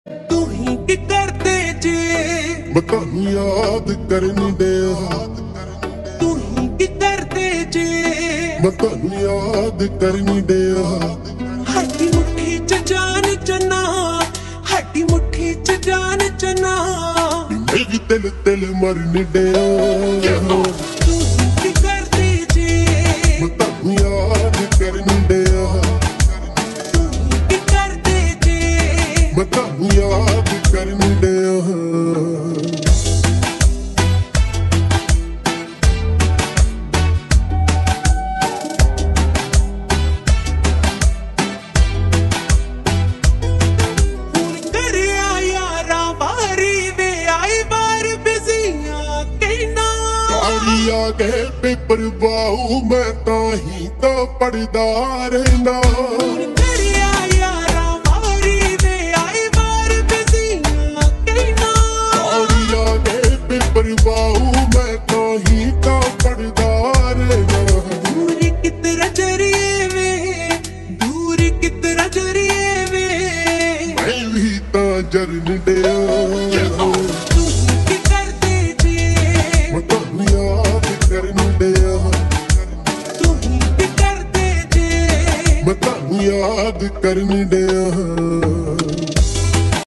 तू ही की करते जे मैं तानू याद करनी दिया, तू ही की करते जे मैं तानू याद करनी दिया। हड्डी मुट्ठी च जान चना, हड्डी मुट्ठी च जान चना, मेरी तिल तिल मरनी दिया। तू ही की करते जे मैं तानू याद करनी दिया, तू ही की करते जे मैं तानू याद करनी दिया। आगे पेपर बाहू मैं ताही तो पढ़दा रहना। आगे पेपर बाहू मैं ताही तो पढ़दा रहना। दूर कितना जरिए वे, दूर कितना जरिए वे, मैं भी ता जरन दिया। तू ही करते जे मैं तानू याद करन दिया, तू ही करते जे मैं तानू याद करन दिया।